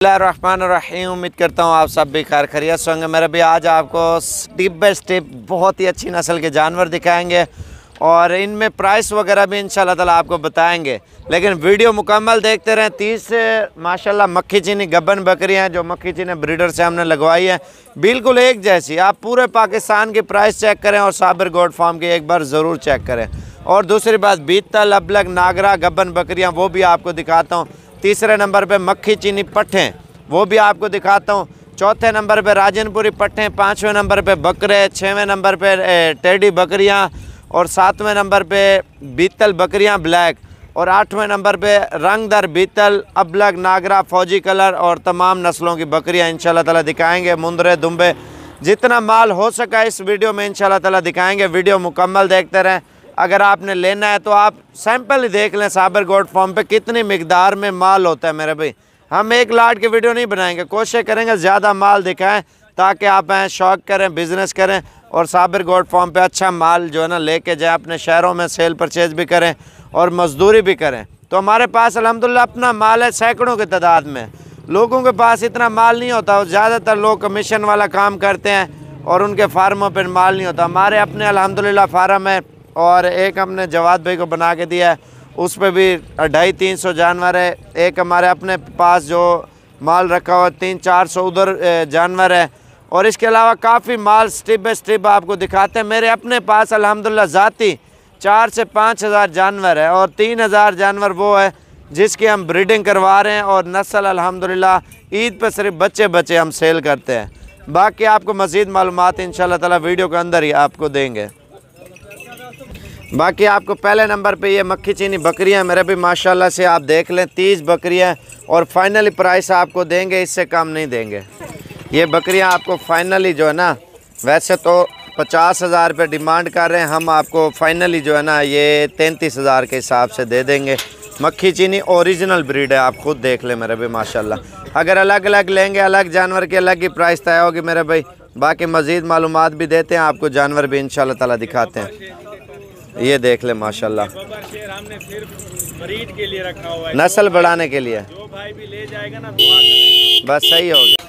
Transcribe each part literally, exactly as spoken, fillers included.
बिस्मिल्लाहिर्रहमानिर्रहीम। उम्मीद करता हूँ आप सब भी खैर खैरियत से होंगे। मेरे भी आज आपको स्टेप बाय स्टेप बहुत ही अच्छी नस्ल के जानवर दिखाएंगे और इनमें प्राइस वगैरह भी इंशाल्लाह ताला आपको बताएंगे, लेकिन वीडियो मुकम्मल देखते रहें। तीस से माशाल्लाह मक्खी चीनी गब्बन बकरियाँ जो मक्खी चीनी ब्रीडर से हमने लगवाई है, बिल्कुल एक जैसी। आप पूरे पाकिस्तान की प्राइस चेक करें और साबिर गोट फार्म की एक बार ज़रूर चेक करें। और दूसरी बात, बीतल, अबलग, नागरा, गब्बन बकरियाँ वो भी आपको दिखाता हूँ। तीसरे नंबर पे मक्खी चीनी पट्ठें वो भी आपको दिखाता हूँ। चौथे नंबर पे राजनपुरी पट्ठें, पाँचवें नंबर पे बकरे, छठवें नंबर पे टेडी बकरियाँ और सातवें नंबर पे बीतल बकरियाँ ब्लैक और आठवें नंबर पे रंगदार बीतल, अबलग, नागरा, फौजी कलर और तमाम नस्लों की बकरियाँ इंशाल्लाह ताला दिखाएंगे। मुंदरे, दुम्बे, जितना माल हो सका इस वीडियो में इंशाल्लाह ताला दिखाएंगे। वीडियो मुकम्मल देखते रहें। अगर आपने लेना है तो आप सैंपल ही देख लें साबिर गोट फार्म पे कितनी मिकदार में माल होता है। मेरे भाई हम एक लाट की वीडियो नहीं बनाएंगे, कोशिश करेंगे ज़्यादा माल दिखाएं ताकि आप आएँ, शौक करें, बिज़नेस करें और साबिर गोट फार्म पे अच्छा माल जो है ना लेके जाएं, अपने शहरों में सेल परचेज़ भी करें और मजदूरी भी करें। तो हमारे पास अल्हम्दुलिल्लाह अपना माल है सैकड़ों की तादाद में। लोगों के पास इतना माल नहीं होता, और ज़्यादातर लोग कमीशन वाला काम करते हैं और उनके फार्मों पर माल नहीं होता। हमारे अपने अल्हम्दुलिल्लाह फार्म है और एक हमने जवाद भाई को बना के दिया है, उस पर भी ढाई तीन सौ जानवर है। एक हमारे अपने पास जो माल रखा हुआ तीन चार सौ उधर जानवर है, और इसके अलावा काफ़ी माल स्टेप बाय स्टेप आपको दिखाते हैं। मेरे अपने पास अल्हम्दुलिल्लाह ज़ाती चार से पाँच हज़ार जानवर है और तीन हज़ार जानवर वो है जिसकी हम ब्रीडिंग करवा रहे हैं और नस्ल अल्हम्दुलिल्लाह ईद पर सिर्फ बच्चे बच्चे हम सेल करते हैं। बाकी आपको मज़ीद मालूमात इंशाल्लाह ताला वीडियो के अंदर ही आपको देंगे। बाकी आपको पहले नंबर पे ये मक्खी चीनी बकरियां मेरे भी माशाल्लाह से आप देख लें, तीस बकरियां और फाइनली प्राइस आपको देंगे, इससे कम नहीं देंगे। ये बकरियां आपको फाइनली जो है ना, वैसे तो पचास हज़ार रुपये डिमांड कर रहे हैं, हम आपको फाइनली जो है ना ये तैंतीस हज़ार के हिसाब से दे देंगे। मक्खी चीनी ओरिजिनल ब्रीड है, आप खुद देख लें मेरे भाई माशाल्लाह। अगर अलग अलग लेंगे, अलग जानवर की अलग ही प्राइस तय होगी मेरे भाई। बाकी मज़ीद मालूमात भी देते हैं आपको, जानवर भी इंशाल्लाह ताला दिखाते हैं। ये देख ले माशाल्लाह, हमने सिर्फ ब्रीड के लिए रखा हुआ है, नस्ल बढ़ाने के लिए। जो भाई भी ले जाएगा ना दुआ करें, बस सही हो गया।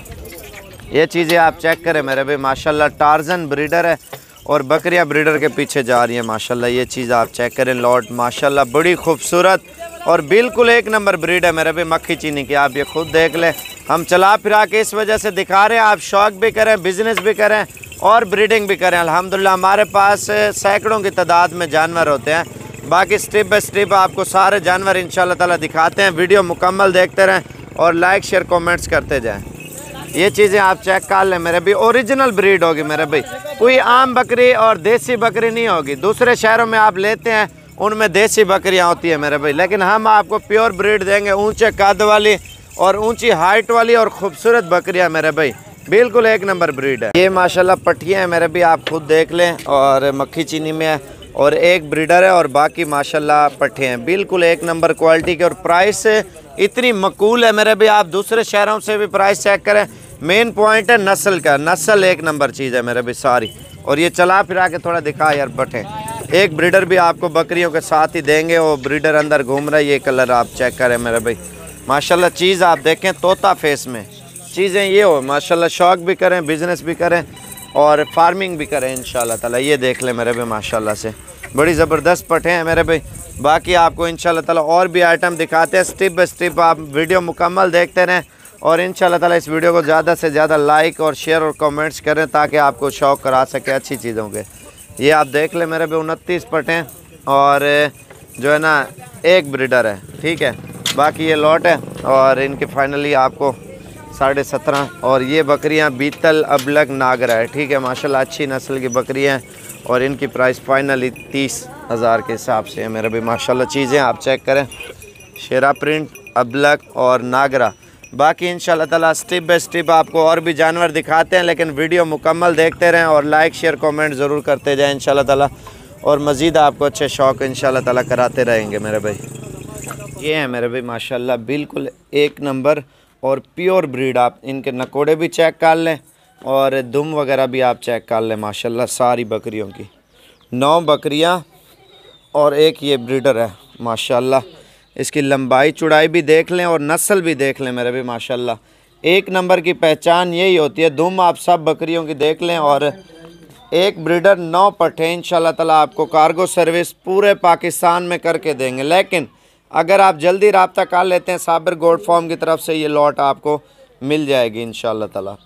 ये चीज़ें आप चेक करें मेरे भाई माशाल्लाह, टार्जन ब्रीडर है और बकरियां ब्रीडर के पीछे जा रही हैं माशाल्लाह। ये चीज़ आप चेक करें, लॉट माशाल्लाह बड़ी खूबसूरत और बिल्कुल एक नंबर ब्रीड है मेरे भाई मक्खी चीनी की। आप ये खुद देख लें, हम चला फिरा के इस वजह से दिखा रहे हैं, आप शौक भी करें, बिजनेस भी करें और ब्रीडिंग भी करें। अल्हम्दुलिल्लाह हमारे पास सैकड़ों की तादाद में जानवर होते हैं। बाकी स्टेप बाय स्टेप आपको सारे जानवर इंशाल्लाह ताला दिखाते हैं। वीडियो मुकम्मल देखते रहें और लाइक शेयर कमेंट्स करते जाएं। ये चीज़ें आप चेक कर लें मेरे भी, ओरिजिनल ब्रीड होगी मेरे भाई, कोई आम बकरी और देसी बकरी नहीं होगी। दूसरे शहरों में आप लेते हैं उनमें देसी बकरियाँ होती है मेरे भाई, लेकिन हम आपको प्योर ब्रीड देंगे, ऊँचे कद वाली और ऊँची हाइट वाली और ख़ूबसूरत बकरियाँ मेरे भाई, बिल्कुल एक नंबर ब्रीड है। ये माशाल्लाह पट्टियाँ हैं मेरे भी, आप खुद देख लें, और मक्खी चीनी में है और एक ब्रीडर है और बाकी माशाल्लाह पट्टे हैं, बिल्कुल एक नंबर क्वालिटी के। और प्राइस इतनी मकूल है मेरे भी, आप दूसरे शहरों से भी प्राइस चेक करें। मेन पॉइंट है नस्ल का, नस्ल एक नंबर चीज़ है मेरे भी सारी। और ये चला फिरा के थोड़ा दिखा यार पट्टे, एक ब्रीडर भी आपको बकरियों के साथ ही देंगे, वो ब्रीडर अंदर घूम रहा है। ये कलर आप चेक करें मेरे भाई माशाल्लाह, चीज़ आप देखें तोता फेस में चीज़ें ये हो माशाल्लाह, शौक भी करें, बिज़नेस भी करें और फार्मिंग भी करें इंशाल्लाह ताला। ये देख लें मेरे भाई माशाल्लाह से बड़ी ज़बरदस्त पट्टे हैं मेरे भाई। बाकी आपको इंशाल्लाह ताला और भी आइटम दिखाते हैं, स्टेप बाय स्टेप आप वीडियो मुकम्मल देखते रहें और इंशाल्लाह ताला इस वीडियो को ज़्यादा से ज़्यादा लाइक और शेयर और कमेंट्स करें ताकि आपको शौक करा सके अच्छी चीज़ों के। ये आप देख लें मेरे भाई उनतीस पट्टे और जो है ना एक ब्रीडर है, ठीक है। बाकी ये लॉट है और इनकी फाइनली आपको साढ़े सत्रह, और ये बकरियां बीतल, अबलग, नागरा है, ठीक है माशाल्लाह अच्छी नस्ल की बकरियां हैं और इनकी प्राइस फाइनली तीस हज़ार के हिसाब से है मेरे भी माशाल्लाह। चीज़ें आप चेक करें, शेरा प्रिंट, अबलग और नागरा। बाकी इंशाल्लाह ताला स्टेप बाय स्टेप आपको और भी जानवर दिखाते हैं, लेकिन वीडियो मुकम्मल देखते रहें और लाइक शेयर कमेंट ज़रूर करते जाएँ इंशाल्लाह ताला, और मज़ीद आपको अच्छे शौक़ इंशाल्लाह ताला कराते रहेंगे मेरे भाई। ये है मेरे भाई माशाल्लाह बिल्कुल एक नंबर और प्योर ब्रीड। आप इनके नकोड़े भी चेक कर लें और दुम वगैरह भी आप चेक कर लें माशाल्लाह सारी बकरियों की। नौ बकरियां और एक ये ब्रीडर है माशाल्लाह। इसकी लंबाई चौड़ाई भी देख लें और नस्ल भी देख लें मेरे भी माशाल्लाह। एक नंबर की पहचान यही होती है। दुम आप सब बकरियों की देख लें और एक ब्रीडर नौ पट्ठे इंशाल्लाह ताला आपको कार्गो सर्विस पूरे पाकिस्तान में करके देंगे। लेकिन अगर आप जल्दी रब्ता कर लेते हैं साबिर गोट फार्म की तरफ से ये लॉट आपको मिल जाएगी इंशाल्लाह ताला।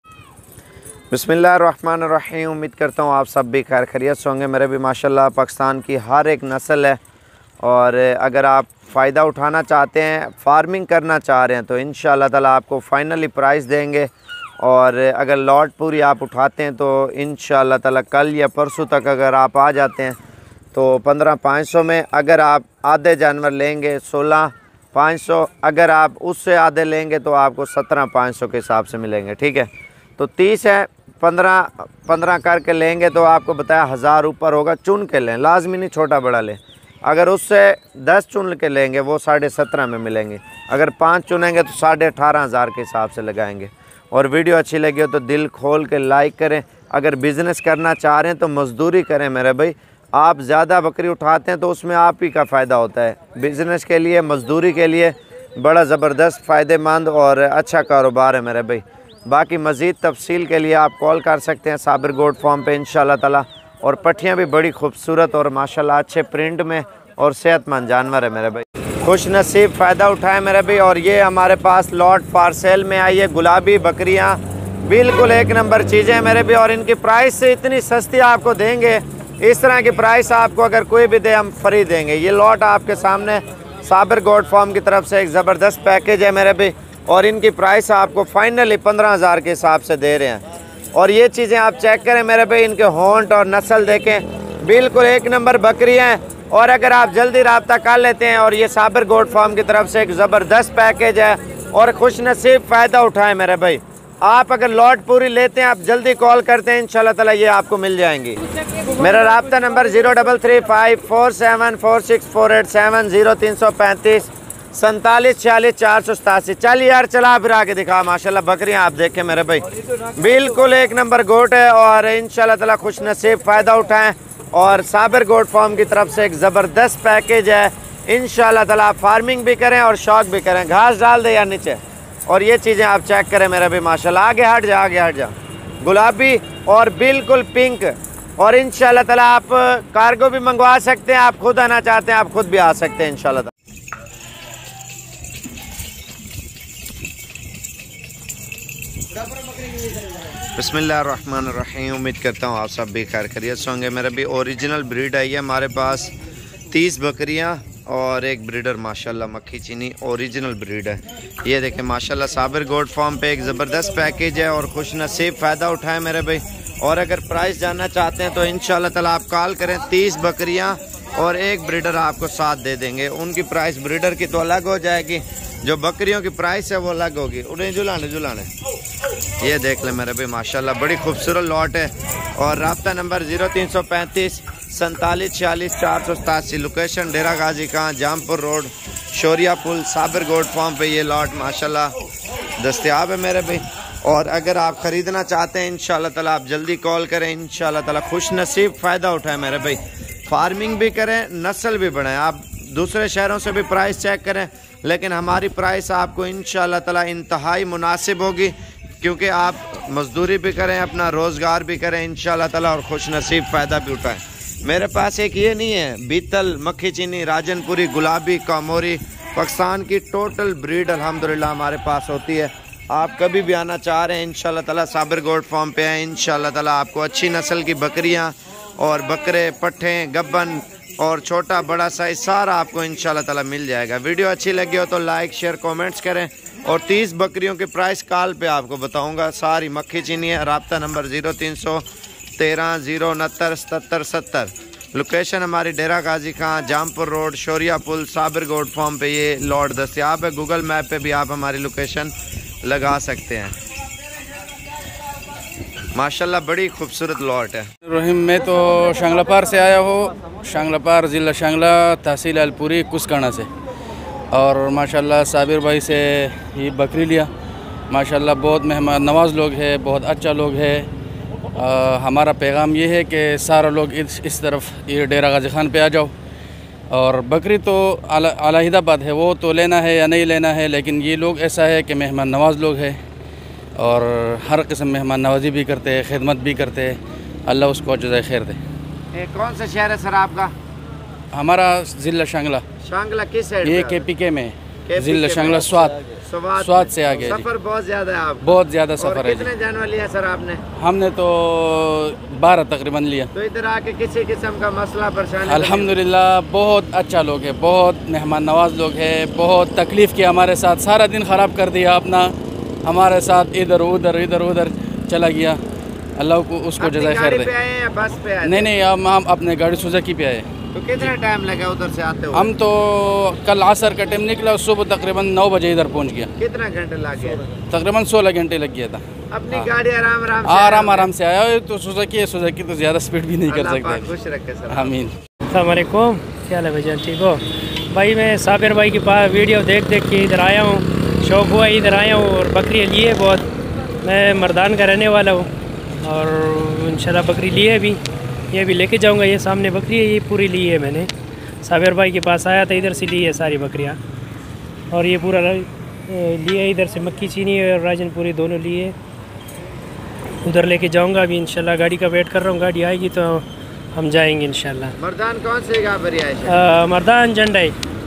बिस्मिल्लाहिर्रहमानिर्रहीम। उम्मीद करता हूँ आप सब भी खैर खैरियत से होंगे। मेरे भी माशाल्लाह पाकिस्तान की हर एक नस्ल है और अगर आप फ़ायदा उठाना चाहते हैं, फार्मिंग करना चाह रहे हैं तो इंशाल्लाह ताला आपको फ़ाइनली प्राइस देंगे। और अगर लॉट पूरी आप उठाते हैं तो इंशाल्लाह ताला कल या परसों तक अगर आप आ जाते हैं तो पंद्रह पाँच सौ में, अगर आप आधे जानवर लेंगे सोलह पाँच सौ, अगर आप उससे आधे लेंगे तो आपको सत्रह पाँच सौ के हिसाब से मिलेंगे। ठीक है, तो तीस है, पंद्रह पंद्रह करके लेंगे तो आपको बताया हज़ार ऊपर होगा। चुन के लें, लाजमी नहीं छोटा बड़ा लें। अगर उससे दस चुन के लेंगे वो साढ़े सत्रह में मिलेंगे। अगर पाँच चुनेंगे तो साढ़े अठारह हज़ार के हिसाब से लगाएंगे। और वीडियो अच्छी लगी हो तो दिल खोल के लाइक करें। अगर बिज़नेस करना चाह रहे हैं तो मज़दूरी करें मेरे भाई। आप ज़्यादा बकरी उठाते हैं तो उसमें आप ही का फ़ायदा होता है। बिज़नेस के लिए, मज़दूरी के लिए बड़ा ज़बरदस्त फ़ायदेमंद और अच्छा कारोबार है मेरे भाई। बाकी मज़ीद तफसील के लिए आप कॉल कर सकते हैं साबिर गोट फार्म पे इंशाल्लाह ताला। और पट्ठियाँ भी बड़ी खूबसूरत और माशाल्लाह अच्छे प्रिंट में और सेहतमंद जानवर है मेरे भाई। खुश नसीब फ़ायदा उठाए मेरे भाई। और ये हमारे पास लॉट पार्सेल में आई है गुलाबी बकरियाँ, बिल्कुल एक नंबर चीज़ें हैं मेरे भाई। और इनकी प्राइस से इतनी सस्ती आपको देंगे, इस तरह की प्राइस आपको अगर कोई भी दे हम फ्री देंगे। ये लॉट आपके सामने साबिर गोट फार्म की तरफ से एक ज़बरदस्त पैकेज है मेरे भाई। और इनकी प्राइस आपको फाइनली पंद्रह हज़ार के हिसाब से दे रहे हैं। और ये चीज़ें आप चेक करें मेरे भाई, इनके होंठ और नस्ल देखें, बिल्कुल एक नंबर बकरी हैं। और अगर आप जल्दी रब्ता कर लेते हैं और ये साबिर गोट फार्म की तरफ से एक ज़बरदस्त पैकेज है और खुश नसीब फ़ायदा उठाएं मेरे भाई। आप अगर लॉट पूरी लेते हैं, आप जल्दी कॉल करते हैं, इंशाल्लाह ताला ये आपको मिल जाएंगी। मेरा रब्ता number zero double three five four seven four six four eight seven zero तीन सौ पैंतीस सैंतालीस छियालीस चार सौ सतासी। चल यार चला फिर आके दिखा। माशाल्लाह बकरियां आप देखें मेरे भाई, बिल्कुल एक नंबर गोट है। और इंशाल्लाह ताला खुश नसीब फ़ायदा उठाएं। और साबिर गोट फार्म की तरफ से एक ज़बरदस्त पैकेज है। इंशाल्लाह ताला आप फार्मिंग भी करें और शौक भी करें। घास डाल दे यार नीचे। और ये चीज़ें आप चेक करें मेरे भाई माशाल्लाह। आगे हट जा, आगे हट जा। गुलाबी और बिल्कुल पिंक। और इंशाल्लाह ताला आप कार्गो भी मंगवा सकते हैं। आप खुद आना चाहते हैं आप खुद भी आ सकते हैं इंशाल्लाह। बिस्मिल्लाहिर्रहमानिर्रहीम। उम्मीद करता हूँ आप सब भी खैर खैरियत से होंगे। मेरा भी ओरिजिनल ब्रीड है ये हमारे पास। तीस बकरियाँ और एक ब्रीडर माशाल्लाह मक्खी चीनी ओरिजिनल ब्रीड है। ये देखें माशाल्लाह साबिर गोट फार्म पे एक ज़बरदस्त पैकेज है और खुश नसीब फ़ायदा उठाएं मेरे भाई। और अगर प्राइस जानना चाहते हैं तो इंशाल्लाह ताला आप कॉल करें। तीस बकरियाँ और एक ब्रीडर आपको साथ दे देंगे। उनकी प्राइस ब्रीडर की तो अलग हो जाएगी, जो बकरियों की प्राइस है वो अलग होगी। उन्हें जुलाने जुलाने ये देख लें मेरे भाई माशाल्लाह बड़ी खूबसूरत लॉट है। और रब्ता नंबर ज़ीरो तीन सौ पैंतीस सैंतालीस छियालीस चार सौ सतासी। लोकेशन डेरा गाजी खां, जामपुर रोड, शोरिया पुल, साबिर गोट फार्म पे ये लॉट माशाल्लाह दस्तयाब है मेरे भाई। और अगर आप ख़रीदना चाहते हैं इंशाल्लाह ताला आप जल्दी कॉल करें। इंशाल्लाह ताला खुश नसीब फ़ायदा उठाएं मेरे भाई। फार्मिंग भी करें, नस्ल भी बढ़ाएं। आप दूसरे शहरों से भी प्राइस चेक करें, लेकिन हमारी प्राइस आपको इंशाल्लाह ताला इंतहाई मुनासिब होगी, क्योंकि आप मजदूरी भी करें, अपना रोज़गार भी करें इंशाल्लाह ताला और खुश नसीब फ़ायदा भी उठाएं। मेरे पास एक ये नहीं है, बीतल, मक्खी चीनी, राजनपुरी, गुलाबी, कामोरी, पाकिस्तान की टोटल ब्रीड अल्हम्दुलिल्लाह हमारे पास होती है। आप कभी भी आना चाह रहे हैं इंशाल्लाह ताला साबिर गोट फार्म पे हैं। इंशाल्लाह ताला आपको अच्छी नस्ल की बकरियाँ और बकरे, पट्ठे, गब्बन और छोटा बड़ा साइज सारा आपको इंशाल्लाह ताला मिल जाएगा। वीडियो अच्छी लगी हो तो लाइक शेयर कमेंट्स करें। और तीस बकरियों के प्राइस कॉल पे आपको बताऊंगा। सारी मक्खी चीनी है। रब्ता नंबर ज़ीरो तीन सौ तेरह ज़ीरो उनहत्तर सतर सत्तर। लोकेशन हमारी डेरा गाजी खां, जामपुर रोड, शोरिया पुल, साबिर गोट फार्म पे ये लॉट दस्तयाब है। गूगल मैप पे भी आप हमारी लोकेशन लगा सकते हैं। माशाल्लाह बड़ी खूबसूरत लॉट है। रहीम, मैं तो शांगलापार से आया हूँ। शांगलापार ज़िला शांगला, तहसील अलपुरी, कुसकाना से। और माशाल्लाह साबिर भाई से ये बकरी लिया। माशाल्लाह बहुत मेहमान नवाज लोग हैं, बहुत अच्छा लोग है। आ, हमारा पैगाम ये है कि सारा लोग इस इस तरफ ये डेरा गाजी खान पे आ जाओ। और बकरी तो अलहदा बात है, वो तो लेना है या नहीं लेना है, लेकिन ये लोग ऐसा है कि मेहमान नवाज लोग हैं और हर किस्म मेहमान नवाजी भी करते हैं, खिदमत भी करते हैं। अल्लाह उसको जज़ाए खैर दे। ए, कौन सा शहर है सर आपका? हमारा ज़िला शांगला। शांगला किस साइड? ये के पी के में ज़िला शांगला स्वात स्वात से आगे। सफ़र बहुत ज़्यादा है आप? बहुत ज़्यादा सफ़र है। कितने जानवर लिया सर आपने? हमने तो बारह तकरीबन लिया। तो इधर आके किसी किस्म का मसला परेशानी? अल्हम्दुलिल्लाह बहुत अच्छा लोग है, बहुत मेहमान नवाज लोग है, बहुत तकलीफ़ किया हमारे साथ, सारा दिन ख़राब कर दिया अपना हमारे साथ, इधर उधर इधर उधर चला गया। अल्लाह को उसको जज़ाए खैर दे। बस पे आए? नहीं नहीं, हम हम अपने गाड़ी सुजुकी पे आए। तो कितना टाइम लगा उधर से आते हुए? हम तो कल असर का टाइम निकला, सुबह तकरीबन नौ बजे इधर पहुंच गया। कितना घंटे लग गया? तकरीबन सोलह घंटे लग गया था। अपनी गाड़ी आराम आराम से आराम आराम से आया। तो सुजुकी है, सुजुकी तो ज़्यादा स्पीड भी नहीं कर सकता। खुश रखे सर। आमीन। अस्सलाम वालेकुम, क्या हाल है भाईजान, ठीक हो? भाई मैं साबिर भाई के पास वीडियो देख देख के इधर आया हूँ, शौक़ हुआ इधर आया हूँ और बकरी लिए बहुत। मैं मर्दान का रहने वाला हूँ और इंशाल्लाह बकरी लिए भी, ये भी लेके जाऊँगा। ये सामने बकरी है, ये पूरी ली है मैंने। साबिर भाई के पास आया था, इधर से ली है सारी बकरियाँ और ये पूरा लिए इधर से मक्की चीनी और राजनपुरी दोनों लिए। उधर लेके जाऊँगा अभी इंशाल्लाह। गाड़ी का वेट कर रहा हूँ, गाड़ी आएगी तो हम जाएंगे इंशाल्लाह। मर्दान कौन से है? मर्दान झंडा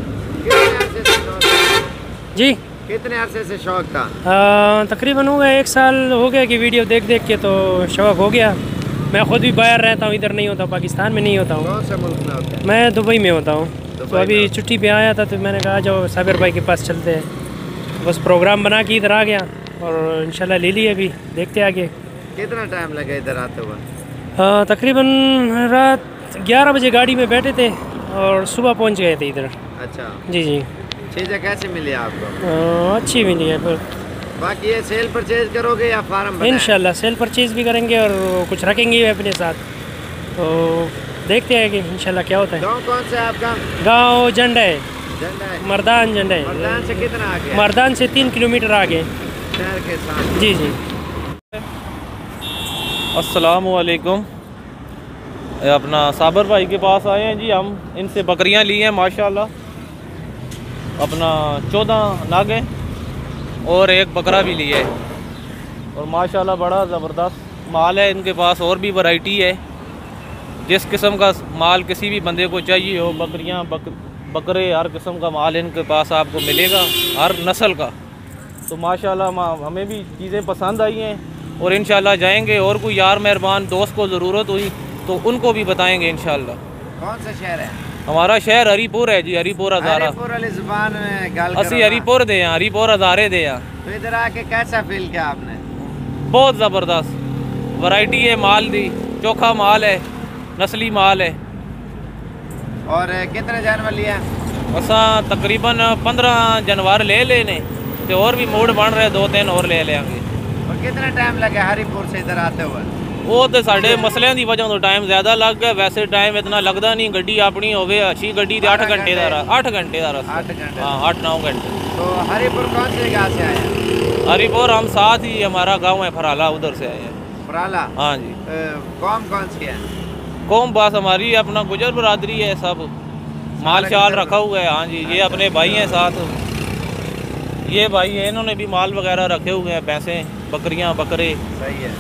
जी। कितने अरसे से शौक था? आ, तकरीबन हो गया एक साल हो गया कि वीडियो देख देख के तो शौक़ हो गया। मैं ख़ुद भी बाहर रहता हूँ, इधर नहीं होता, पाकिस्तान में नहीं होता हूँ। कौन सा मुल्क में होता है? मैं दुबई में होता हूँ। तो अभी छुट्टी पे आया था तो मैंने कहा जाओ साबिर भाई के पास चलते हैं। बस प्रोग्राम बना के इधर आ गया और इंशाल्लाह ले लिए, अभी देखते आगे। कितना टाइम लगा इधर आते हुए? तकरीबन रात ग्यारह बजे गाड़ी में बैठे थे और सुबह पहुँच गए थे इधर। अच्छा जी जी। चीज़ें कैसी मिली आपको? आ, अच्छी मिली है। पर बाकी ये सेल परचेज करोगे या फार्म? इंशाल्लाह सेल परचेज भी करेंगे और कुछ रखेंगे अपने साथ, तो देखते हैं कि इंशाल्लाह क्या होता है। गाँव कौन सा है आपका? गाँव झंडा है। झंडा है? मर्दान झंडा है। मर्दान से कितना आगे? मर्दान से तीन किलोमीटर आगे शहर के साथ। जी जी। अस्सलाम वालेकुम। अपना साबिर भाई के पास आए हैं जी हम, इनसे बकरियां ली हैं माशाल्लाह। अपना चौदह नागे और एक बकरा भी लिया है और माशाल्लाह बड़ा ज़बरदस्त माल है इनके पास। और भी वैरायटी है, जिस किस्म का माल किसी भी बंदे को चाहिए हो, बकरियां बक, बकरे हर किस्म का माल इनके पास आपको मिलेगा, हर नस्ल का। तो माशाल्लाह हमें भी चीज़ें पसंद आई हैं और इंशाल्लाह जाएंगे। और कोई यार मेहरबान दोस्त को ज़रूरत हुई तो उनको भी बताएंगे इंशाल्लाह। कौन सा शहर है? हमारा शहर हरीपुर है जी, हरीपुर हज़ारा। असी हरीपुर दे हैं, हरीपुर हज़ारे दे हैं। तो इधर आके कैसा फील किया आपने? बहुत ज़बरदस्त वैरायटी है माल दी, चोखा माल है, नस्ली माल है। और कितने जानवर लिया? असा तकरीबन पंद्रह जानवर ले लेने तो और भी मूड बन रहे, दो तीन और ले लेंगे। और कितना टाइम लगा हरीपुर से इधर आते हुए? वो तो साढ़े मसलों की वजह तो टाइम ज़्यादा लग गया, वैसे टाइम इतना लगता नहीं। गड्डी अपनी होवे अच्छी गड्डी तो आठ घंटे का आठ घंटे का रास्ता। आठ घंटे हाँ, आठ नौ घंटे। तो हरीपुर कौन से गाँव से आए हैं? हरीपुर हम साथ ही, हमारा गांव है फराला, उधर से आए हैं। फराला? हाँ जी। कौम कौन सी है? कौम बस हमारी अपना गुजर बरादरी है, सब माल शाल रखा हुआ है। हाँ जी, ये अपने भाई हैं साथ, ये भाई है, इन्होंने भी माल वगैरह रखे हुए हैं, भैंसें बकरियां बकरे। सही है।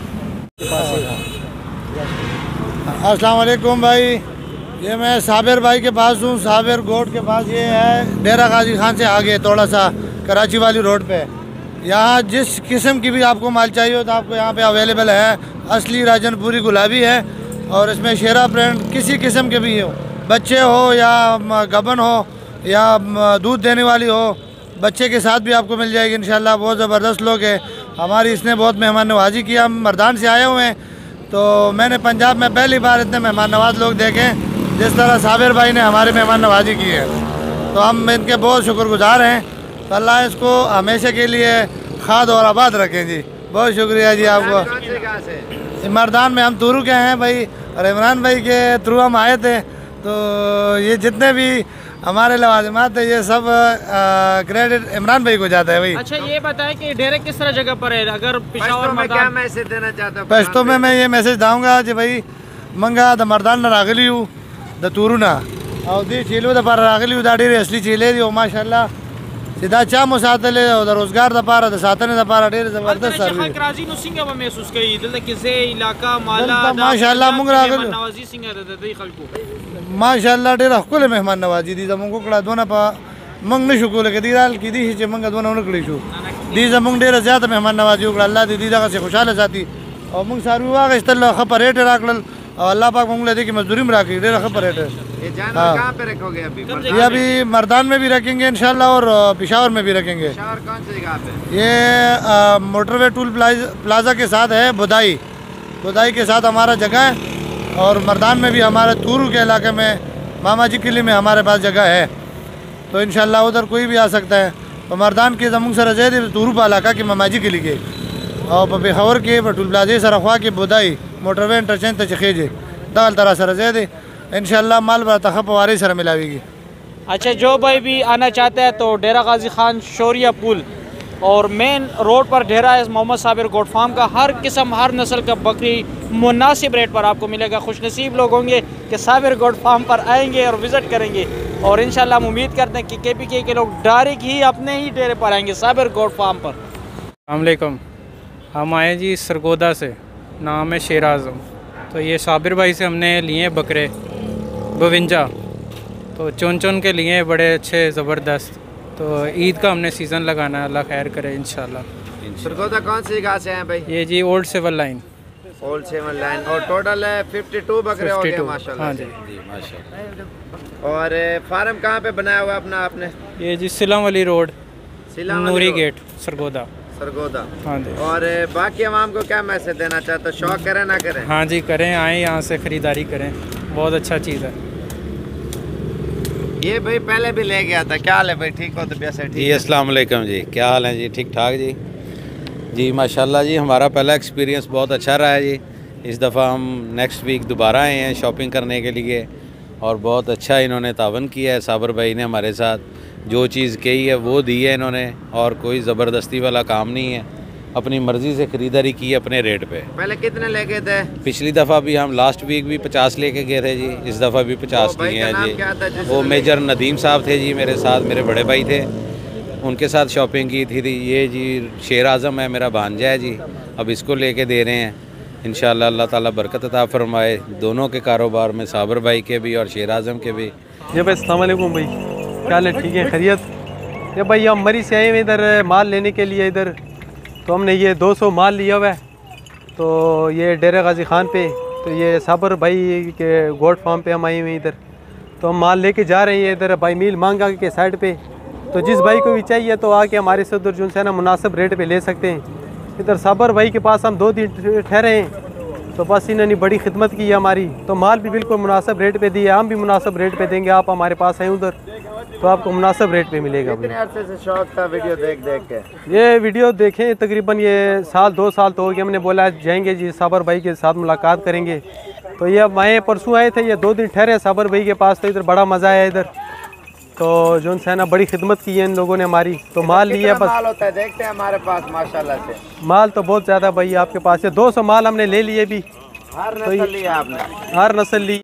अस्सलाम वालेकुम भाई, ये मैं साबिर भाई के पास हूँ, साबिर गोट के पास। ये है डेरा गाजी खान से आगे थोड़ा सा कराची वाली रोड पे। यहाँ जिस किस्म की भी आपको माल चाहिए हो तो आपको यहाँ पे अवेलेबल है। असली राजनपुरी गुलाबी है और इसमें शेरा प्रिंट किसी किस्म के भी हो, बच्चे हो या गबन हो या दूध देने वाली हो, बच्चे के साथ भी आपको मिल जाएगी इंशाल्लाह। बहुत ज़बरदस्त लोग हैं हमारी, इसने बहुत मेहमान नवाजी किया। हम मर्दान से आए हुए हैं तो मैंने पंजाब में पहली बार इतने मेहमान नवाज लोग देखे जिस तरह साबिर भाई ने हमारी मेहमान नवाजी की है। तो हम इनके बहुत शुक्रगुजार हैं। तो अल्लाह इसको हमेशा के लिए खाद और आबाद रखें जी। बहुत शुक्रिया जी आपको। मर्दान में हम तुरू के हैं भाई और इमरान भाई के थ्रू हम आए थे। तो ये जितने भी हमारे लवाजमात है ये सब क्रेडिट इमरान भाई को जाता है भाई। अच्छा ये बताएं कि डेरे किस तरह जगह पर है? अगर पिशावर में क्या मैसेज देना चाहता हूँ? पश्तो में मैं ये मैसेज दूँगा जी भाई, मंगा द मर्दान न रागली हूँ द तुरू ना और दी चीलू द पार रागली उदाड़ी रे असली चीले दी माशाल्लाह सीधा चा मुसातले और रोजगार द पार द सातने द पार ढेर जबरदस्त सर्विस कराची नु सिंगा व महसूस कई दिल किसे इलाका माला माशाल्लाह मुंग रागल नवाजी सिंगा द दी खलको माशाल्लाह ढेर हकुल मेहमान नवाजी दी जमंग को कड़ा दोना पा मंग न शुकुल के दीराल की दी चे मंग दोना न कड़ी शु दी जमंग ढेर ज्यादा मेहमान नवाजी को अल्लाह दी दी दा से खुशहाल जाती और मंग सारू वाग इस्तल्ला खपर रेट राखल और अल्लाह पाक मंगले दे की मजदूरी में राखी ढेर खपर रेट ये जानवर कहाँ पे रखोगे अभी? ये अभी मर्दान में भी रखेंगे इंशाल्लाह और पिशावर में भी रखेंगे। पिशावर कौन सी जगह पे? ये मोटरवे टूल प्लाजा के साथ है बुदाई, बुदाई के साथ हमारा जगह है और मर्दान में भी हमारे तूरू के इलाके में मामा जी किले में हमारे पास जगह है, तो इंशाल्लाह उधर कोई भी आ सकता है। तो मर्दान के जमुंग सर रजे तूरू पा इलाका के मामा जी किले के और पेशावर के टूल प्लाजे सर अखवा के बुदाई मोटरवे इंटरचेंज तचखेजे दाल तरह सर रजे दे इंशाल्लाह माल बता पवारी सर मिलावेगी। अच्छा, जो भाई भी आना चाहता है तो डेरा गाजी खान शौरिया पुल और मेन रोड पर डेरा है मोहम्मद साबिर गोट फार्म का हर किस्म हर नस्ल का बकरी मुनासिब रेट पर आपको मिलेगा। खुशनसीब लोग होंगे कि साबिर गोट फार्म पर आएंगे और विज़िट करेंगे और इंशाल्लाह हम उम्मीद करते हैं कि के पी के के लोग डायरेक्ट ही अपने ही डेरे पर आएंगे साबिर गोट फार्म पर। अस्सलाम वालेकुम, हम आए जी सरगोदा से, नाम है शेर आज़म। तो ये साबिर भाई से हमने लिए बकरे बवंजा, तो चुन चुन के लिए बड़े अच्छे ज़बरदस्त। तो ईद का हमने सीज़न लगाना है, अल्लाह खैर करे इंशाल्लाह। सरगोदा कौन सी जगह से हैं भाई? ये जी old civil line. Old civil line और टोटल है बावन बकरे हो गए माशाल्लाह। हाँ जी, जी माशाल्लाह। और फार्म कहाँ पे बनाया हुआ अपना आपने? ये जी सिलम वाली रोड, नूरी गेट, सरगोदा। सरगोदा। हाँ जी। और बाकी आवाम को क्या मैसेज देना चाहते हो? शौक करें ना करें? हाँ जी करें, आएँ यहाँ से ख़रीदारी करें, बहुत अच्छा चीज़ है। ये भाई पहले भी ले गया था, क्या हाल है भाई? ठीक हो? तबीयत से ठीक? जी अस्सलाम वालेकुम जी, क्या हाल है जी? ठीक ठाक जी। जी माशाल्लाह जी, हमारा पहला एक्सपीरियंस बहुत अच्छा रहा है जी। इस दफ़ा हम नेक्स्ट वीक दोबारा आए हैं शॉपिंग करने के लिए और बहुत अच्छा इन्होंने तावन किया है। साबिर भाई ने हमारे साथ जो चीज़ कही है वो दी है इन्होंने और कोई ज़बरदस्ती वाला काम नहीं है, अपनी मर्ज़ी से ख़रीदारी की अपने रेट पे। पहले कितने लेके थे? पिछली दफ़ा भी हम लास्ट वीक भी पचास लेके गए थे जी, इस दफ़ा भी पचास लिए हैं जी। वो मेजर नदीम साहब थे जी मेरे साथ, मेरे बड़े भाई थे, उनके साथ शॉपिंग की थी, थी। ये जी शेर आज़म है, मेरा भांजा है जी, अब इसको लेके दे रहे हैं। इंशाल्लाह अल्लाह ताला बरकत अता फरमाए दोनों के कारोबार में, साबिर भाई के भी और शेर आज़म के भी। ये भाई अस्सलाम वालेकुम भाई, क्या हाल है? ठीक है, खैरियत? ये भाई हम मरी से आए हुए इधर माल लेने के लिए इधर, तो हमने ये दो सौ माल लिया हुआ है। तो ये डेरा गाजी खान पे, तो ये साबिर भाई के गोट फार्म पे हम आए हुए इधर, तो हम माल लेके जा रहे हैं इधर भाई मील मांगा के साइड पे। तो जिस भाई को भी चाहिए तो आके हमारे से उधर जो है ना मुनासिब रेट पे ले सकते हैं। इधर साबिर भाई के पास हम दो दिन ठहरे हैं, तो बस इन्होंने बड़ी खिदमत की है हमारी, तो माल भी बिल्कुल मुनासिब रेट पे दिया, हम भी मुनासिब रेट पे देंगे। आप हमारे पास आए उधर तो आपको मुनासिब रेट पे मिलेगा। कितने अरसे से शौक था वीडियो देख देख के? ये वीडियो देखें तकरीबन ये साल दो साल तो हो गया, हमने बोला जाएंगे जी साबिर भाई के साथ मुलाकात करेंगे। तो ये अब आए, परसों आए थे, ये दो दिन ठहरे साबिर भाई के पास, तो इधर बड़ा मज़ा आया इधर। तो जो है ना बड़ी खिदमत की है इन लोगों ने हमारी, तो माल लिया बस। माल होता है देखते हैं हमारे पास माशाल्लाह से। माल तो बहुत ज़्यादा भाई आपके पास है, दो सौ माल हमने ले लिए भी। हर नस्ल लिया आपने? हर नस्ल ली।